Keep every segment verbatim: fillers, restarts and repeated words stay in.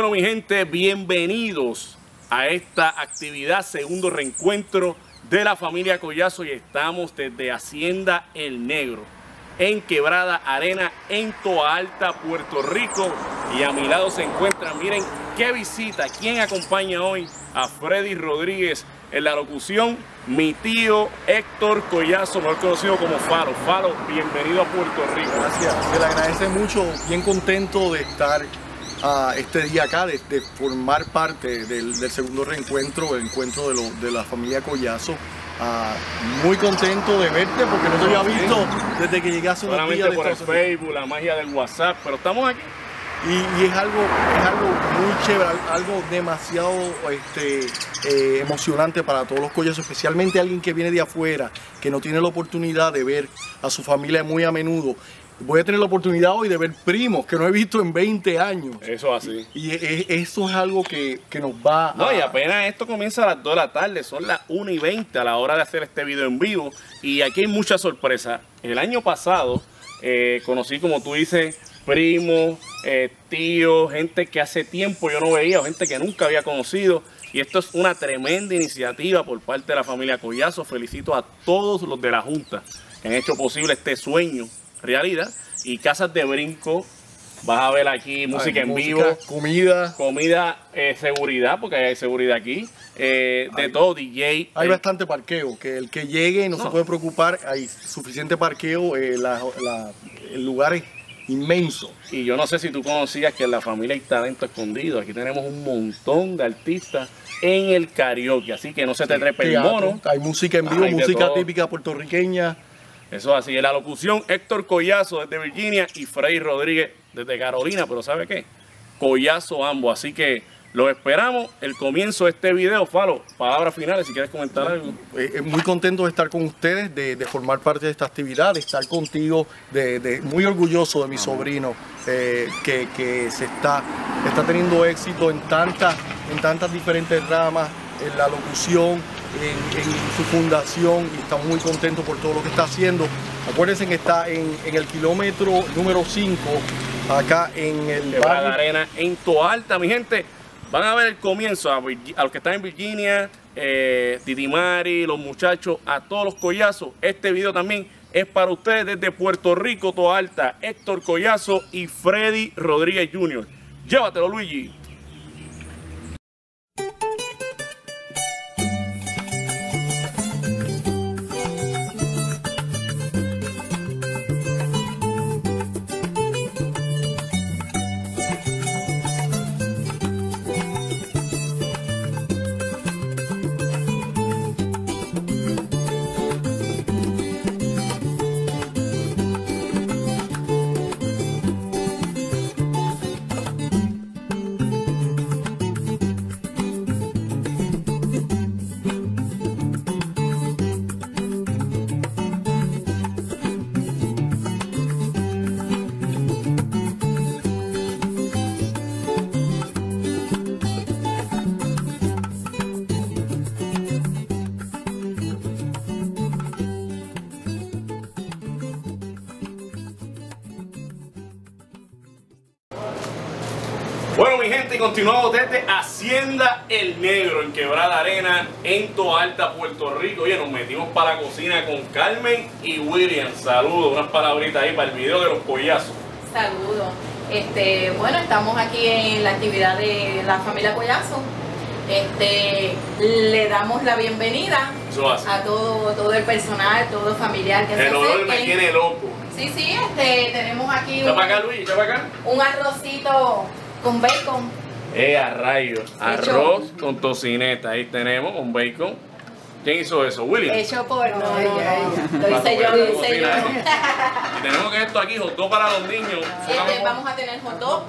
Bueno, mi gente, bienvenidos a esta actividad, segundo reencuentro de la familia Collazo, y estamos desde Hacienda El Negro, en Quebrada Arena, en Toa Alta, Puerto Rico. Y a mi lado se encuentra, miren qué visita, quién acompaña hoy a Freddy Rodríguez en la locución, mi tío Héctor Collazo, mejor conocido como Falo. Falo, bienvenido a Puerto Rico. Gracias, se le agradece mucho, bien contento de estar uh, este día acá, de, de formar parte del, del segundo reencuentro, el encuentro de, lo, de la familia Collazo. Uh, muy contento de verte porque no te había visto desde que llegué hace unos días. Solamente por el Facebook, la magia del WhatsApp, pero estamos aquí. Y, y es algo es algo muy chévere, algo demasiado este, eh, emocionante para todos los Collazos, especialmente alguien que viene de afuera, que no tiene la oportunidad de ver a su familia muy a menudo. Voy a tener la oportunidad hoy de ver primos que no he visto en veinte años. Eso así. Y, y es, eso es algo que, que nos va a... No, y apenas esto comienza a las dos de la tarde, son las una y veinte a la hora de hacer este video en vivo. Y aquí hay muchas sorpresas. El año pasado eh, conocí, como tú dices, primos, eh, tíos, gente que hace tiempo yo no veía, o gente que nunca había conocido. Y esto es una tremenda iniciativa por parte de la familia Collazo. Felicito a todos los de la Junta que han hecho posible este sueño realidad. Y casas de brinco, vas a ver aquí música Ay, en música, vivo, comida, comida, eh, seguridad, porque hay seguridad aquí, eh, de hay, todo, D J. Hay eh, bastante parqueo, que el que llegue no, no. se puede preocupar, hay suficiente parqueo, eh, la, la, el lugar es inmenso. Y yo no sé si tú conocías que en la familia hay talento escondido. Aquí tenemos un montón de artistas en el karaoke, así que no se te trepe el mono. Hay música en vivo, música típica puertorriqueña. Eso así, en la locución, Héctor Collazo desde Virginia y Freddy Rodríguez desde Carolina, pero ¿sabe qué? Collazo ambos, así que los esperamos. El comienzo de este video, Falo, palabras finales, si quieres comentar algo. Eh, muy contento de estar con ustedes, de, de formar parte de esta actividad, de estar contigo, de, de muy orgulloso de mi sobrino, eh, que, que se está, está teniendo éxito en tantas, en tantas diferentes ramas, en la locución, En, en su fundación, y estamos muy contentos por todo lo que está haciendo. Acuérdense que está en, en el kilómetro número cinco, acá en el Quebrada Arena, en Toa Alta, mi gente. Van a ver el comienzo a, a los que están en Virginia, eh, Didi Mari, los muchachos, a todos los Collazos. Este video también es para ustedes desde Puerto Rico, Toa Alta, Héctor Collazo y Freddy Rodríguez junior Llévatelo, Luigi. Bueno, mi gente, y continuamos desde Hacienda El Negro, en Quebrada Arena, en Toa Alta, Puerto Rico. Oye, nos metimos para la cocina con Carmen y William. Saludos, unas palabritas ahí para el video de los Collazos. Saludos. Este, bueno, estamos aquí en la actividad de la familia Collazo. Este, le damos la bienvenida a todo, todo el personal, todo el familiar que se acerque. El olor me tiene loco. Sí, sí, este, tenemos aquí un, para acá, Luis, para acá. un arrocito con bacon. Eh, a rayos. Arroz hecho con tocineta. Ahí tenemos un bacon. ¿Quién hizo eso? ¿William? Hecho por no, no, no. Lo hice yo, lo hice yo. Y tenemos que esto aquí, hot dog para los niños. Este, vamos a tener hot dog.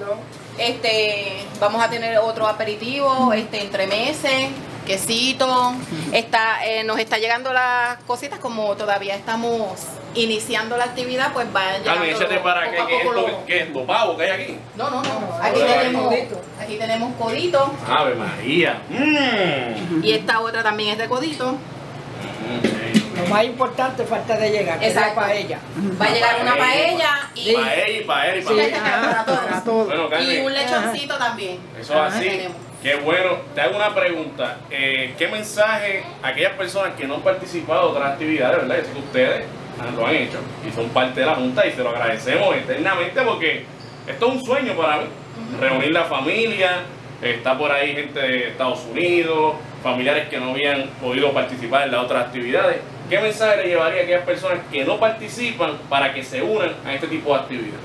Este, vamos a tener otro aperitivo, este, entremeses, quesito. Está, eh, nos está llegando las cositas, como todavía estamos iniciando la actividad, pues vayan llegando. Carmen, échate para que, que esto, lo... ¿qué es esto? ¿Pavo que hay aquí? No, no, no. Aquí tenemos, aquí tenemos codito. Ave María. Mm. Y esta otra también es de codito. Mm. Lo más importante falta de llegar, que es la paella. Va a llegar una paella y... Paella y paella y Sí, paella. ajá, para todos. Bueno, Y Carmen, un lechoncito también. eso es así. Tenemos. Qué bueno. Te hago una pregunta. Eh, ¿Qué mensaje a aquellas personas que no han participado de otras actividades, verdad? Yo sé que ustedes lo han hecho y son parte de la Junta y se lo agradecemos eternamente porque esto es un sueño para mí. Reunir la familia, está por ahí gente de Estados Unidos, familiares que no habían podido participar en las otras actividades. ¿Qué mensaje le llevaría a aquellas personas que no participan para que se unan a este tipo de actividades?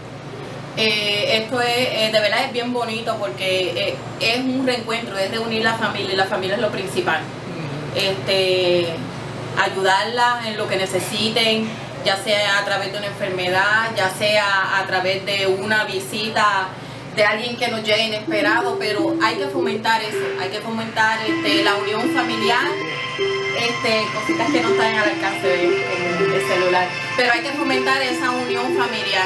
Eh, esto es, eh, de verdad es bien bonito porque eh, es un reencuentro, es reunir la familia y la familia es lo principal. Este, ayudarlas en lo que necesiten, ya sea a través de una enfermedad, ya sea a través de una visita de alguien que nos llegue inesperado, pero hay que fomentar eso, hay que fomentar este, la unión familiar, este, cositas que no están al alcance del de celular, pero hay que fomentar esa unión familiar.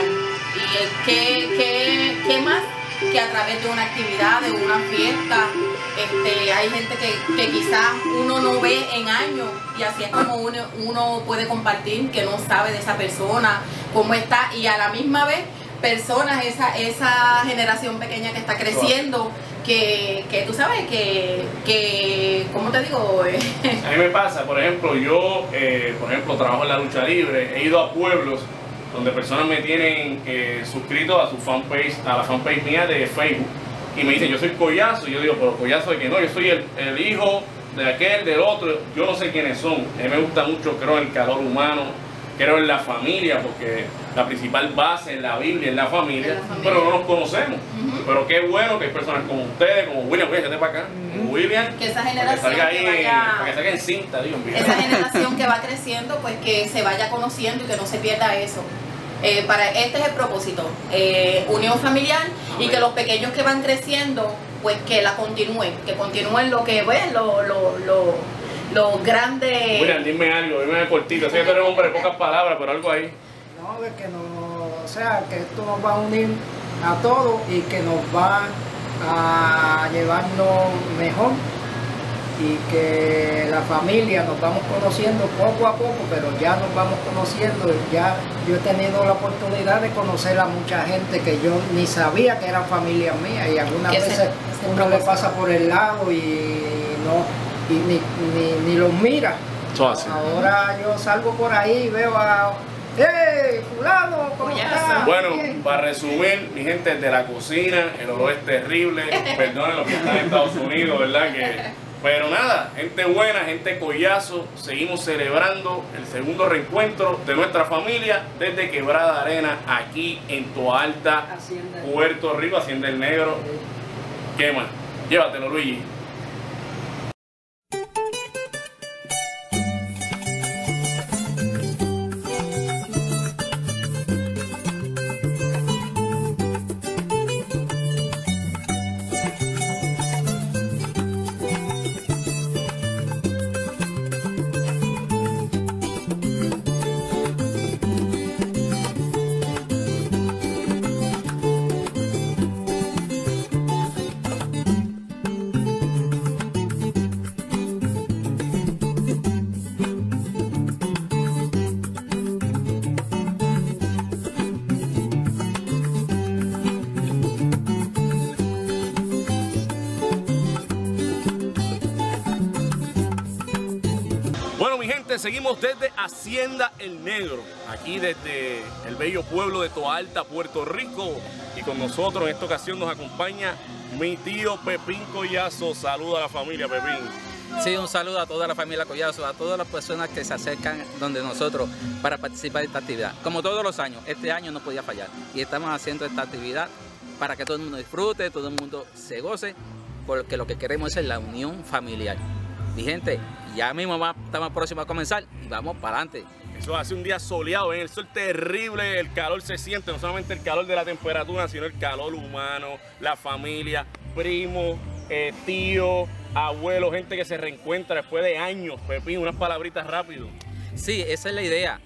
Y ¿qué, qué, qué más que a través de una actividad, de una fiesta? Este, hay gente que, que quizás uno no ve en años y así es como uno, uno puede compartir que no sabe de esa persona, cómo está, y a la misma vez personas, esa, esa generación pequeña que está creciendo, que, que tú sabes que, que ¿cómo te digo? A mí me pasa, por ejemplo, yo, eh, por ejemplo, trabajo en la lucha libre, he ido a pueblos donde personas me tienen eh, suscrito a su fanpage, a la fanpage mía de Facebook, y me dicen, yo soy Collazo, y yo digo, pero Collazo de que no, yo soy el, el hijo de aquel, del otro, yo no sé quiénes son. A mí me gusta mucho, creo en el calor humano, creo en la familia, porque la principal base en la Biblia es la familia, la familia. Pero no nos conocemos. Uh-huh. Pero qué bueno que hay personas como ustedes, como William, fíjate para acá, uh-huh. William, que esa generación que salga ahí, que vaya, para que salga en cinta, Dios mío. Esa generación que va creciendo, pues que se vaya conociendo y que no se pierda eso. Eh, para este es el propósito, eh, unión familiar. Amén. Y que los pequeños que van creciendo, pues que la continúen, que continúen lo que ven, lo, lo, lo, lo grande. William, dime algo, dime cortito, sé que tú eres un hombre de pocas palabras, pero algo ahí. No, de que no, o sea, que esto nos va a unir a todos y que nos va a llevarnos mejor y que la familia nos vamos conociendo poco a poco, pero ya nos vamos conociendo. Ya yo he tenido la oportunidad de conocer a mucha gente que yo ni sabía que eran familias mías, y algunas veces se, se uno le pasa por el lado y no y ni, ni, ni los mira. Ahora yo salgo por ahí y veo a ¡hey, fulano! ¿Cómo estás? Bueno, para resumir, mi gente, de la cocina, el olor es terrible, perdonen los que están en Estados Unidos, ¿verdad? Que pero nada, gente buena, gente Collazo, seguimos celebrando el segundo reencuentro de nuestra familia desde Quebrada Arena, aquí en Toalta, Puerto Rico, Hacienda El Negro. ¿Qué más? Llévatelo, Luigi. Seguimos desde Hacienda El Negro, aquí desde el bello pueblo de Toalta, Puerto Rico, y con nosotros en esta ocasión nos acompaña mi tío Pepín Collazo. Saluda a la familia, Pepín. Sí, un saludo a toda la familia Collazo, a todas las personas que se acercan donde nosotros para participar de esta actividad. Como todos los años, este año no podía fallar y estamos haciendo esta actividad para que todo el mundo disfrute, todo el mundo se goce, porque lo que queremos es la unión familiar. Mi gente, ya mismo va, estamos próximos a comenzar y vamos para adelante. Eso hace un día soleado, ¿ven? El sol terrible, el calor se siente, no solamente el calor de la temperatura, sino el calor humano, la familia, primos, eh, tíos, abuelos, gente que se reencuentra después de años. Pepín, unas palabritas rápido. Sí, esa es la idea.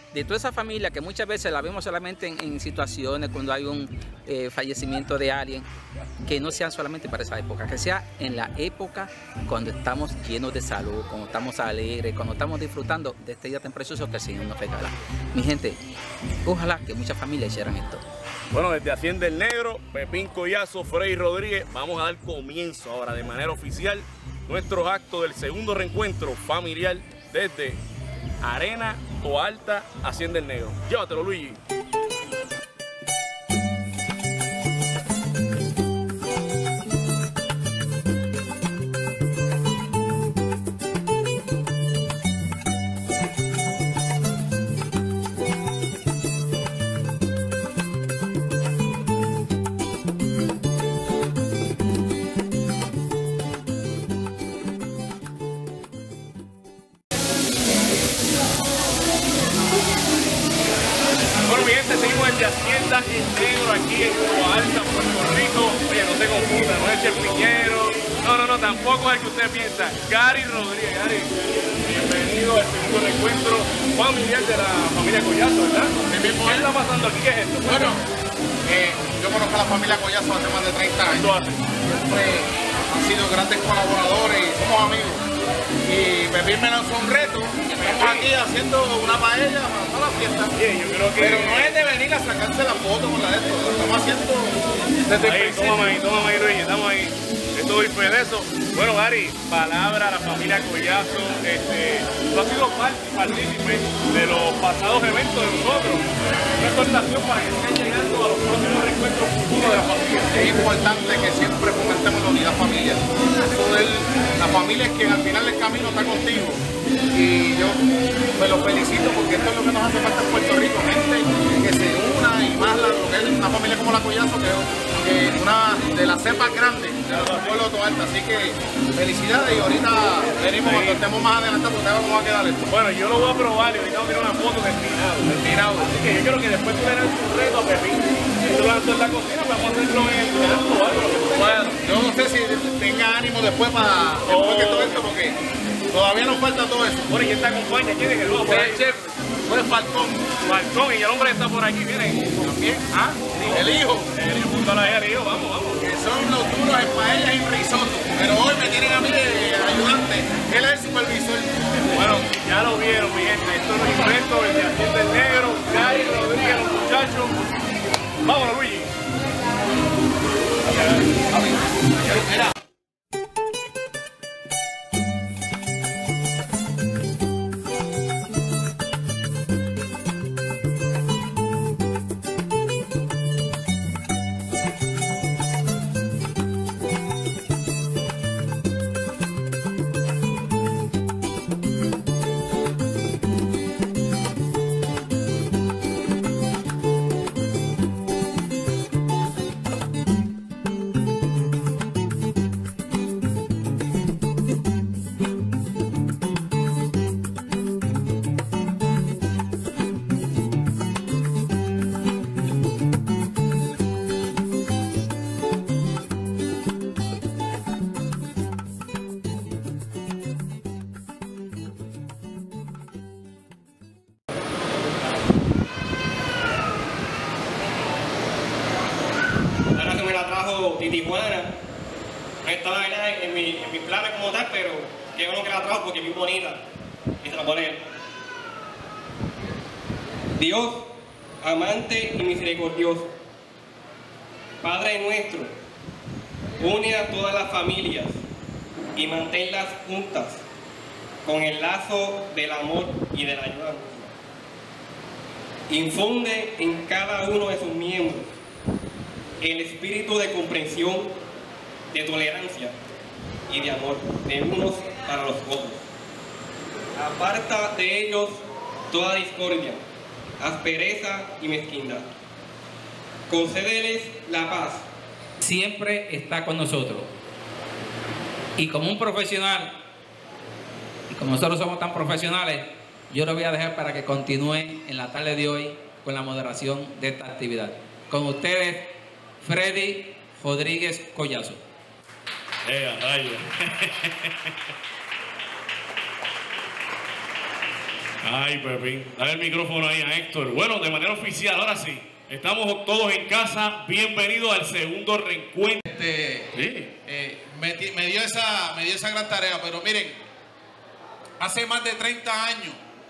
de toda esa familia que muchas veces la vemos solamente en, en situaciones cuando hay un eh, fallecimiento de alguien, que no sean solamente para esa época, que sea en la época cuando estamos llenos de salud, cuando estamos alegres, cuando estamos disfrutando de este día tan precioso que el Señor nos regala. Mi gente, ojalá que muchas familias hicieran esto. Bueno, desde Hacienda El Negro, Pepín Collazo, Freddy Rodríguez, vamos a dar comienzo ahora de manera oficial nuestros actos del segundo reencuentro familiar desde Arena Toalta, Hacienda El Negro. Llévatelo, Luigi. Seguimos desde Hacienda El Negro aquí en Toalta, Puerto Rico. Oye, no se confunda, no es el Piñero. No, no, no, tampoco es el que usted piensa. Gary Rodríguez. Gary, bienvenido al segundo reencuentro familiar de la familia Collazo, ¿verdad? ¿Qué está pasando aquí? ¿Qué es esto? Bueno, eh, yo conozco a la familia Collazo hace más de treinta años. Siempre han sido grandes colaboradores y somos amigos. Y Pepín me lanzó un reto, estamos aquí haciendo una paella para toda la fiesta. Bien, yo creo que... Pero no es de venir a sacarse la foto con la de esto, lo estamos haciendo desde ahí, el principio. Toma ahí, toma ahí, Luigi, estamos ahí. Esto doy fe de eso. Bueno, Gary, palabra a la familia Collazo. Este, tú has sido partícipe de los pasados eventos de nosotros. Una exhortación para que sigan llegando a los próximos reencuentros futuros de la familia. Es importante que siempre fomentemos la unidad familiar. Eso de la familia es quien al final del camino está contigo. Y yo me lo felicito porque esto es lo que nos hace falta en Puerto Rico, gente que se una y más la, lo que es una familia como la Collazo, que es una de las cepas grandes de los pueblos de Toalta. Así que felicidades y ahorita venimos cuando estemos más adelante porque vamos a quedar esto. Bueno, yo lo voy a probar y ahorita voy a tirar una foto del final. Del final. Así que yo quiero que después tú le das un reto a Pepín. Si tú lo haces en la cocina, vamos a hacerlo en el campo o algo, lo que tú puedas. Yo no sé si tenga ánimo después para después que todo esto porque todavía nos falta todo eso. Bueno, ¿y quién te acompaña? ¿Quién es el nuevo? El chef, fue Falcón. Falcón, y el hombre está por aquí, miren. También. ¿Ah? El hijo. El hijo, junto a la el hijo, vamos, vamos. Que son los duros en paellas y risotto. Pero hoy me tienen a mí de ayudante. Él es el supervisor. Bueno, ya lo vieron, mi gente. Esto es un invento desde Hacienda El Negro. Gary Rodríguez, los muchachos. Vámonos, Luigi. Mira. De Tijuana, no estaba en, en, mi, en mis planes como tal, pero qué bueno que la trajo porque es muy bonita y se la pone él. Dios, amante y misericordioso, Padre nuestro, une a todas las familias y manténlas juntas con el lazo del amor y de la ayuda. Infunde en cada uno de sus miembros el espíritu de comprensión, de tolerancia y de amor de unos para los otros. Aparta de ellos toda discordia, aspereza y mezquindad. Concédeles la paz. Siempre está con nosotros. Y como un profesional, y como nosotros somos tan profesionales, yo lo voy a dejar para que continúe en la tarde de hoy con la moderación de esta actividad. Con ustedes, Freddy Rodríguez Collazo. Eh, rayo. Ay, Pepín, dale el micrófono ahí a Héctor. Bueno, de manera oficial, ahora sí, estamos todos en casa. Bienvenidos al segundo reencuentro. Este, Sí. eh, me, di- me dio esa, me dio esa gran tarea, pero miren, hace más de treinta años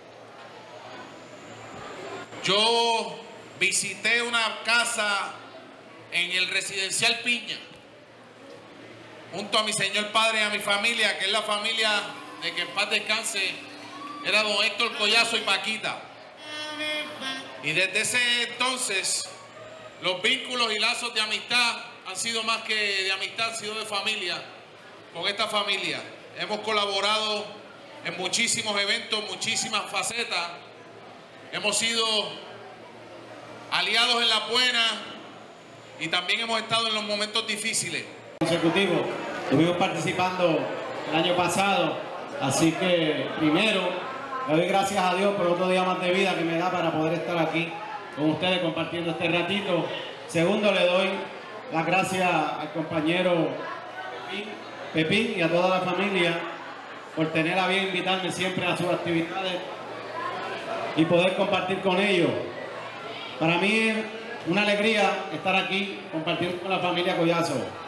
yo visité una casa en el residencial Piña, junto a mi señor padre y a mi familia, que es la familia de que en paz descanse, era don Héctor Collazo y Paquita. Y desde ese entonces, los vínculos y lazos de amistad han sido más que de amistad, han sido de familia, con esta familia. Hemos colaborado en muchísimos eventos, muchísimas facetas. Hemos sido aliados en las buenas y también hemos estado en los momentos difíciles. Consecutivo, estuvimos participando el año pasado, así que primero le doy gracias a Dios por otro día más de vida que me da para poder estar aquí con ustedes compartiendo este ratito. Segundo, le doy las gracias al compañero Pepín y a toda la familia por tener a bien invitarme siempre a sus actividades y poder compartir con ellos. Para mí es una alegría estar aquí compartiendo con la familia Collazo.